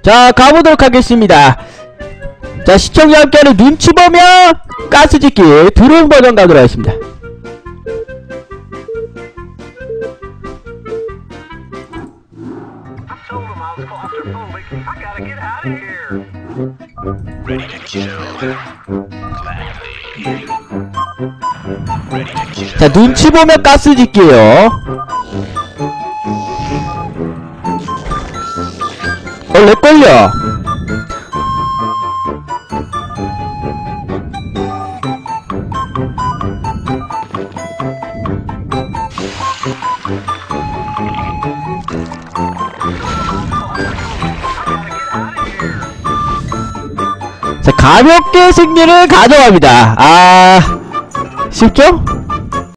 자, 가보도록 하겠습니다. 자, 시청자 함께하는 눈치 보며 가스 짓기 드론 버전 가도록 하겠습니다. 자, 눈치 보며 가스 짓기에요. 렉 걸려. 자, 가볍게 승리를 가져갑니다. 아, 쉽죠?